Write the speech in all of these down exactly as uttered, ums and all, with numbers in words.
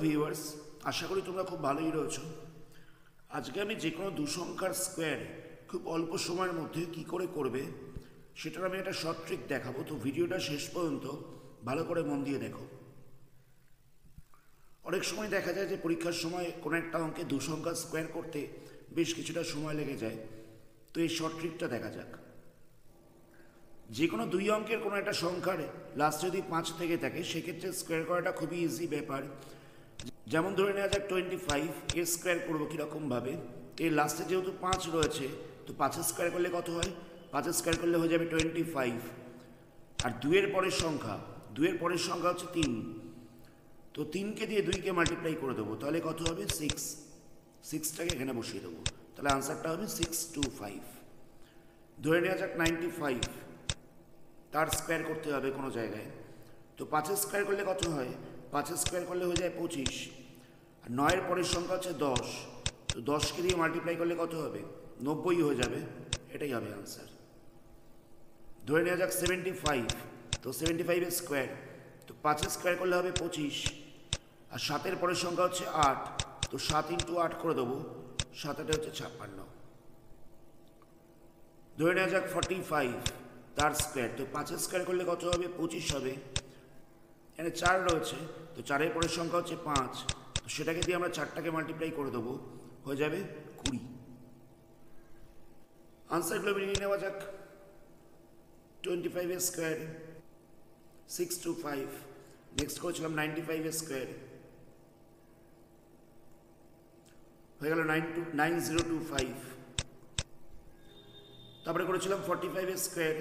Viewers, আশা করি তোমরা খুব ভালোই রয়েছো। আজকে আমি যে কোনো দু সংখ্যার স্কোয়ার খুব অল্প সময়ের মধ্যে কি করে করবে সেটার আমি একটা শর্ট ট্রিক দেখাবো। তো ভিডিওটা শেষ পর্যন্ত ভালো করে মন দিয়ে দেখো। অনেক সময় দেখা যায় যে পরীক্ষার সময় কোনো একটা অঙ্কে দু সংখ্যার স্কোয়ার করতে বেশ কিছুটা সময় লেগে যায়। তো এই শর্ট ট্রিকটা দেখা যাক। যে কোনো দুই অঙ্কের কোনো একটা সংখ্যার লাস্ট যদি পাঁচ থেকে থাকে সেক্ষেত্রে স্কোয়ার করাটা খুবই ইজি ব্যাপার। যেমন ধরে নেওয়া যাক টোয়েন্টি ফাইভ এর স্কোয়ার করবো কীরকমভাবে। এর লাস্টে যেহেতু পাঁচ রয়েছে তো পাঁচের স্কোয়ার করলে কত হয়? পাঁচের স্কোয়ার করলে হয়ে যাবে টোয়েন্টি ফাইভ। আর দুয়ের পরের সংখ্যা দুয়ের পরের সংখ্যা হচ্ছে তিন, তো তিনকে দিয়ে দুইকে মাল্টিপ্লাই করে দেবো, তাহলে কত হবে? সিক্স। সিক্সটাকে এখানে বসিয়ে দেবো, তাহলে আনসারটা হবে সিক্স টু ফাইভ। ধরে নেওয়া যাক নাইনটি ফাইভ, তার স্কোয়ার করতে হবে কোনো জায়গায়। তো পাঁচের স্কোয়ার করলে কত হয়? পাঁচের স্কোয়ার করলে হয়ে যায় পঁচিশ। আর নয়ের পরের সংখ্যা হচ্ছে দশ, তো দশকে দিয়ে মাল্টিপ্লাই করলে কত হবে? নব্বই হয়ে যাবে। এটাই হবে আনসার। ধরে নেওয়া যাক সেভেন্টি ফাইভ, তো সেভেন্টি ফাইভের স্কোয়ার, তো পাঁচের স্কোয়ার করলে হবে পঁচিশ। আর সাতের পরের সংখ্যা হচ্ছে আট, তো সাত ইন্টু আট করে দেবো, সাত আটে হচ্ছে ছাপ্পান্ন। ধরে নেওয়া যাক ফর্টি ফাইভ, তার স্কোয়ার, তো পাঁচের স্কোয়ার করলে কত হবে? পঁচিশ হবে। এখানে চার রয়েছে, তো চারের পরের সংখ্যা হচ্ছে পাঁচ, তো সেটাকে দিয়ে আমরা চারটাকে মাল্টিপ্লাই করে দেবো, হয়ে যাবে কুড়ি। আনসারগুলো বেরিয়ে নেওয়া যাক। টোয়েন্টি ফাইভের square six two five, next করেছিলাম নাইনটি ফাইভের স্কোয়ার, হয়ে গেল nine two nine zero two five. তারপরে করেছিলাম ফর্টি ফাইভের square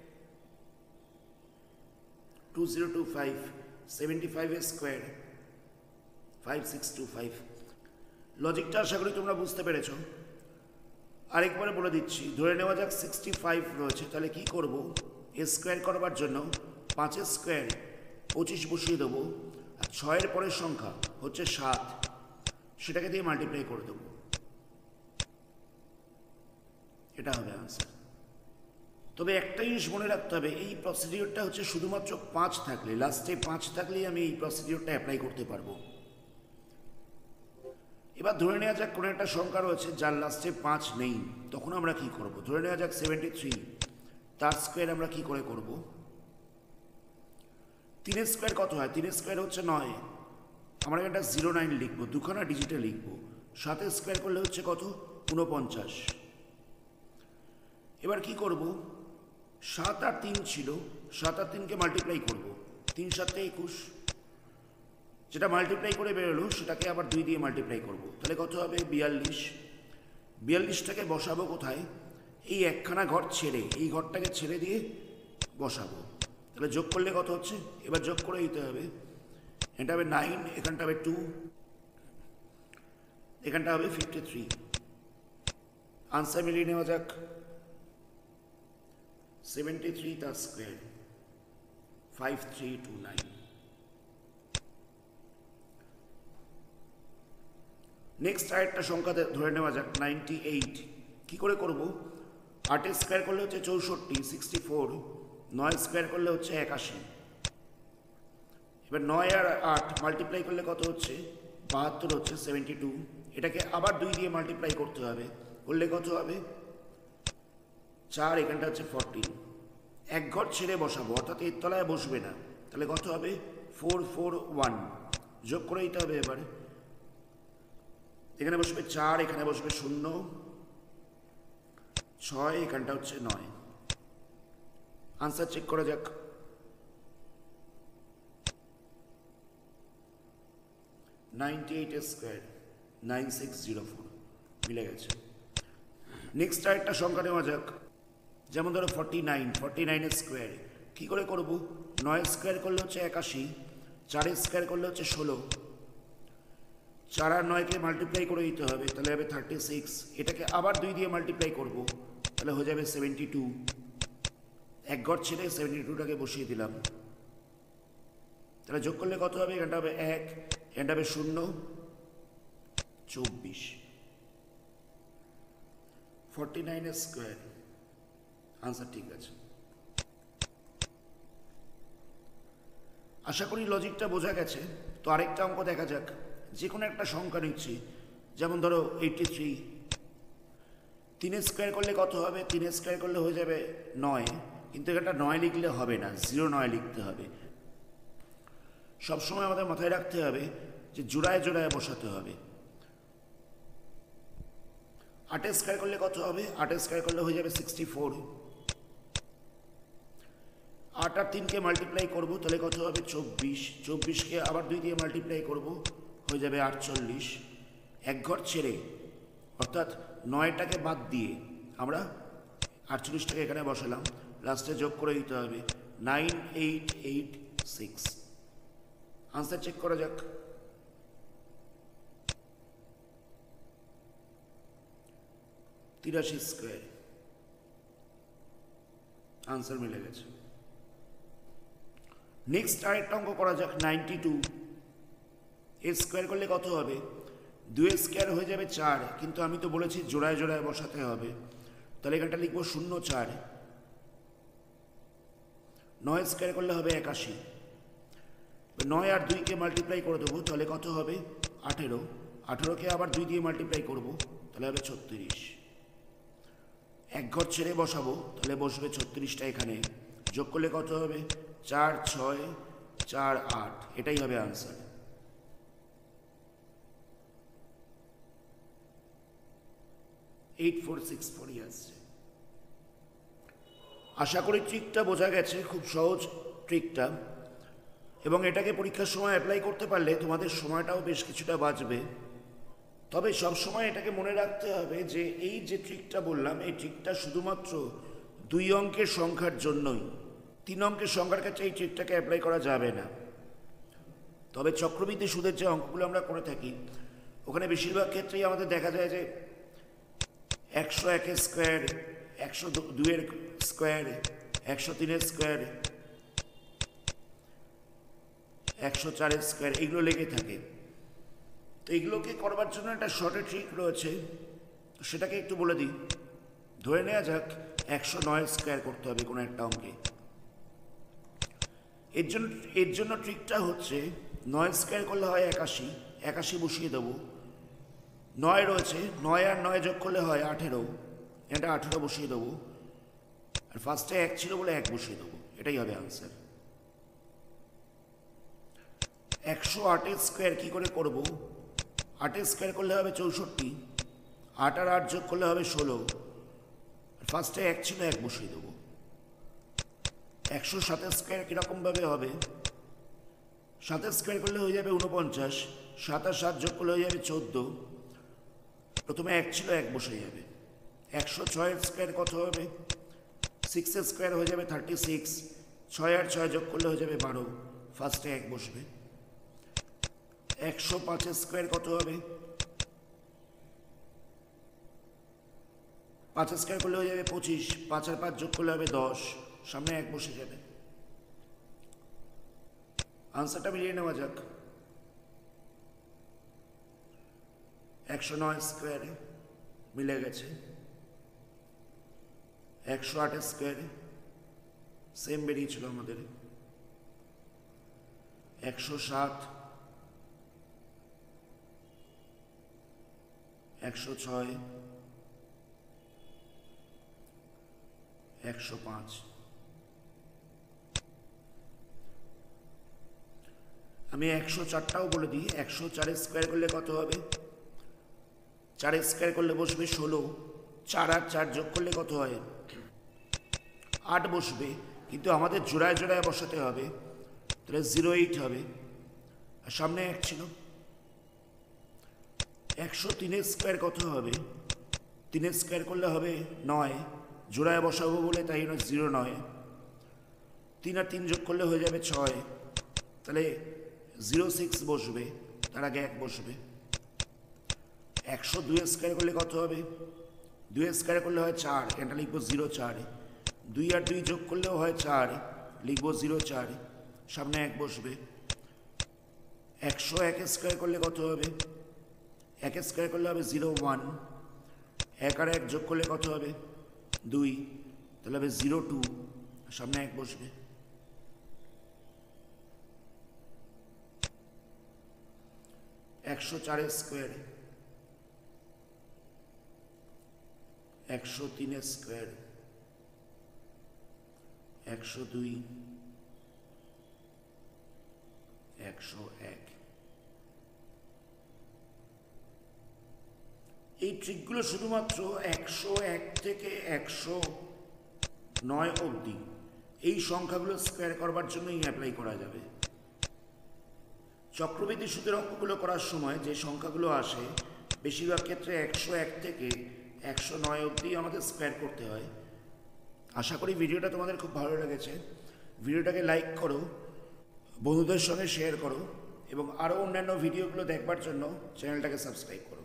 two zero two five, seventy ফাইভের square five six two five. লজিকটা আশা করি তোমরা বুঝতে পেরেছ। আরেকবারে বলে দিচ্ছি, ধরে নেওয়া যাক সিক্সটি ফাইভ রয়েছে, তাহলে কি করব? এ স্কোয়ার করবার জন্য পাঁচের স্কোয়ার পঁচিশ বসিয়ে দেবো, আর ছয়ের পরের সংখ্যা হচ্ছে সাত, সেটাকে দিয়ে মাল্টিপ্লাই করে দেবো, এটা হবে আনসার। তবে একটা জিনিস মনে রাখতে হবে, এই প্রসিডিওরটা হচ্ছে শুধুমাত্র পাঁচ থাকলে, লাস্টে পাঁচ থাকলেই আমি এই প্রসিডিওরটা অ্যাপ্লাই করতে পারবো। এবার ধরে নেওয়া যাক কোনো একটা সংখ্যা রয়েছে যার লাস্টে পাঁচ নেই, তখন আমরা কি করব? ধরে নেওয়া যাক সেভেন্টি থ্রি, তার স্কোয়ার আমরা কি করে করব? তিনের স্কোয়ার কত হয়? তিনের স্কোয়ার হচ্ছে নয়, আমরা একটা জিরো নাইন লিখবো, দুখানা ডিজিটে লিখবো। সাতের স্কোয়ার করলে হচ্ছে কত? ঊনপঞ্চাশ। এবার কি করব? সাত আর তিন ছিল, সাত আর তিনকে মাল্টিপ্লাই করব, তিন সাতটা একুশ। যেটা মাল্টিপ্লাই করে বেরোলো সেটাকে আবার দুই দিয়ে মাল্টিপ্লাই করব, তাহলে কত হবে? বিয়াল্লিশ। বিয়াল্লিশটাকে বসাবো কোথায়? এই একখানা ঘর ছেড়ে, এই ঘরটাকে ছেড়ে দিয়ে বসাবো, তাহলে যোগ করলে কত হচ্ছে? এবার যোগ করে দিতে হবে। এটা হবে নাইন, এখানটা হবে টু, এখানটা হবে ফিফটি থ্রি। আনসার মিলিয়ে নেওয়া যাক। সেভেন্টি থ্রি তার square five three two nine. Next আরেকটা সংখ্যা ধরে নেওয়া যাক নাইনটি এইট। কী করে করব? আটের স্কোয়ার করলে হচ্ছে চৌষট্টি, সিক্সটি ফোর। নয় স্কোয়ার করলে হচ্ছে একাশি। এবার নয় আর আট মাল্টিপ্লাই করলে কত হচ্ছে? বাহাত্তর হচ্ছে, সেভেন্টি টু। এটাকে আবার দুই দিয়ে মাল্টিপ্লাই করতে হবে, করলে কত হবে? চার, এখানটা হচ্ছে ফোরটিন। এক ঘর ছেড়ে বসাবো, অর্থাৎ এর তলায় বসবে না, তাহলে কত হবে? Four four one. যোগ করে দিতে হবে এবারে, এখানে বসবে চার, এখানে বসবে শূন্য, ছয়, এখানটা হচ্ছে নয়। আনসার চেক করা যাক। Ninety eight square nine six zero four, মিলে গেছে। নেক্সট আরেকটা সংখ্যা নেওয়া যাক, যেমন ধরো ফর্টি নাইন, ফর্টি নাইনের স্কোয়ার কী করে করব? নয় স্কোয়ার করলে হচ্ছে একাশি, চারের স্কোয়ার করলে হচ্ছে ষোলো, চার আর নয়কে মাল্টিপ্লাই করে দিতে হবে, তাহলে হবে থার্টি সিক্স। এটাকে আবার দুই দিয়ে মাল্টিপ্লাই করব, তাহলে হয়ে যাবে সেভেন্টি টু। এক ঘর ছেড়ে সেভেন্টি টুটাকে বসিয়ে দিলাম, তাহলে যোগ করলে কত হবে? এখানটা হবে এক, এখানটা হবে শূন্য, চব্বিশ। ফর্টি নাইনের স্কোয়ার আনসার ঠিক আছে। আশা করি লজিকটা বোঝা গেছে। তো আরেকটা অঙ্ক দেখা যাক। যে কোনো একটা সংখ্যা নিচ্ছি, যেমন ধরো এইটটি থ্রি, তিনের স্কোয়ার করলে কত হবে? তিনের স্কোয়ার করলে হয়ে যাবে নয়, কিন্তু এটা নয় লিখলে হবে না, জিরো নয় লিখতে হবে। সবসময় আমাদের মাথায় রাখতে হবে যে জোড়ায় জোড়ায় বসাতে হবে। আটের স্কোয়ার করলে কত হবে? আটের স্কোয়ার করলে হয়ে যাবে সিক্সটি ফোর। আট আর তিনকে মাল্টিপ্লাই করবো, তাহলে কত হবে? চব্বিশ। চব্বিশকে আবার দুই দিয়ে মাল্টিপ্লাই করব, হয়ে যাবে আটচল্লিশ। এক ঘর ছেড়ে, অর্থাৎ নয়টাকে বাদ দিয়ে আমরা আটচল্লিশটাকে এখানে বসালাম, লাস্টে যোগ করে দিতে হবে nine eight eight six. Answer check করা যাক। তিরাশি স্কোয়ার, আনসার মিলে গেছে। নেক্সট আরেকটা অঙ্ক করা যাক, নাইনটি টু। এর স্কোয়ার করলে কত হবে? দুই স্কোয়ার হয়ে যাবে চার, কিন্তু আমি তো বলেছি জোড়ায় জোড়ায় বসাতে হবে, তাহলে এখানটা লিখবো শূন্য চার। নয় স্কোয়ার করলে হবে একাশি। নয় আর দুইকে মাল্টিপ্লাই করে দেবো, তাহলে কত হবে? আঠেরো। আঠেরোকে আবার দুই দিয়ে মাল্টিপ্লাই করব, তাহলে হবে ছত্রিশ। এক ঘর ছেড়ে বসাবো, তাহলে বসবে ছত্রিশটা এখানে, যোগ করলে কত হবে? চার ছয় চার আট, এটাই হবে আনসার। এইট ফোর সিক্স ফোরই আসছে। আশা করি ট্রিকটা বোঝা গেছে, খুব সহজ ট্রিকটা, এবং এটাকে পরীক্ষার সময় অ্যাপ্লাই করতে পারলে তোমাদের সময়টাও বেশ কিছুটা বাঁচবে। তবে সব সময় এটাকে মনে রাখতে হবে যে এই যে ট্রিকটা বললাম, এই ট্রিকটা শুধুমাত্র দুই অঙ্কের সংখ্যার জন্যই। তিন অঙ্কের সংখ্যার কাছে এই ট্রিকটাকে অ্যাপ্লাই করা যাবে না। তবে চক্রবৃদ্ধি সুদের যে অঙ্কগুলো আমরা করে থাকি, ওখানে বেশিরভাগ ক্ষেত্রেই আমাদের দেখা যায় যে একশো একের স্কোয়ার, একশো দুইয়ের স্কোয়ার, একশো তিনের স্কোয়ার, একশো চারের স্কোয়ার, এইগুলো লেগে থাকে। তো এইগুলোকে করবার জন্য একটা শর্টের ট্রিক রয়েছে, সেটাকে একটু বলে দিই। ধরে নেওয়া যাক একশো নয় স্কোয়ার করতে হবে কোনো একটা অঙ্কে। এর জন্য এর জন্য ট্রিকটা হচ্ছে নয় স্কোয়ার করলে হয় একাশি, একাশি বসিয়ে দেবো। নয় রয়েছে, নয় আর নয় যোগ করলে হয় আঠেরো, এটা আঠেরো বসিয়ে দেবো। আর ফার্স্টে এক ছিল বলে এক বসিয়ে দেবো, এটাই হবে আনসার। একশো আটের স্কোয়ার কী করে করব? আটের স্কোয়ার করলে হবে চৌষট্টি, আট আর আট যোগ করলে হবে ষোলো। ফার্স্টে এক ছিল, এক বসিয়ে দেবো। একশো সাতের স্কোয়ার কীরকমভাবে হবে? সাতের স্কোয়ার করলে হয়ে যাবে উনপঞ্চাশ, সাত আর সাত যোগ করলে হয়ে যাবে চোদ্দো। প্রথমে এক ছিল, এক বসে যাবে। একশো ছয়ের স্কোয়ার কত হবে? সিক্সের স্কোয়ার হয়ে যাবে থার্টি সিক্স, ছয় আর ছয় যোগ করলে হয়ে যাবে বারো, ফার্স্টে এক বসবে। একশো পাঁচের স্কোয়ার কত হবে? পাঁচ স্কোয়ার করলে হয়ে যাবে পঁচিশ, পাঁচ আর পাঁচ যোগ করলে হবে দশ, সামনে এক বসে যাবে। আনসারটা মিলিয়ে নেওয়া যাক। একশো নয় স্কোয়ারে মিলে গেছে। একশো আটের স্কোয়ারে সেম বেরিয়েছিল আমাদের। একশো সাত, একশো ছয়, একশো পাঁচ। আমি একশো চারটাও বলে দিই। একশো চারের স্কোয়ার করলে কত হবে? চারের স্কোয়ার করলে বসবে ষোলো, চার আর চার যোগ করলে কত হয়? আট বসবে, কিন্তু আমাদের জোড়ায় জোড়ায় বসাতে হবে, তাহলে জিরো এইট হবে। আর সামনে এক ছিল। একশো তিনের স্কোয়ার কত হবে? তিনের স্কোয়ার করলে হবে নয়, জোড়ায় বসাবো বলে তাই জন্য জিরো নয়। তিন আর তিন যোগ করলে হয়ে যাবে ছয়, তাহলে জিরো সিক্স বসবে, তার আগে এক বসবে। একশো দুই স্কোয়ার করলে কত হবে? দুই স্কোয়ার করলে হয় চার, এটা লিখবো জিরো চার। দুই আর দুই যোগ করলেও হয় চার, লিখবো জিরো চার, সামনে এক বসবে। একশো এক স্কোয়ার করলে কত হবে? এক স্কোয়ার করলে হবে জিরো ওয়ান, এক আর এক যোগ করলে কত হবে? দুই, তাহলে হবে জিরো টু, সামনে এক বসবে। একশো চারের স্কোয়ার, একশো তিনের স্কোয়ার, একশো দুই, একশো এক। এই ট্রিকগুলো শুধুমাত্র একশো এক থেকে একশো নয় অবধি এই সংখ্যাগুলো স্কোয়ার করবার জন্যই অ্যাপ্লাই করা যাবে। চক্রবৃদ্ধি সুদের অঙ্কগুলো করার সময় যে সংখ্যাগুলো আসে বেশিরভাগ ক্ষেত্রে একশো এক থেকে একশো নয় অবধি আমাদের স্কোয়ার করতে হয়। আশা করি ভিডিওটা তোমাদের খুব ভালো লেগেছে। ভিডিওটাকে লাইক করো, বন্ধুদের সঙ্গে শেয়ার করো এবং আরও অন্যান্য ভিডিওগুলো দেখবার জন্য চ্যানেলটাকে সাবস্ক্রাইব করো।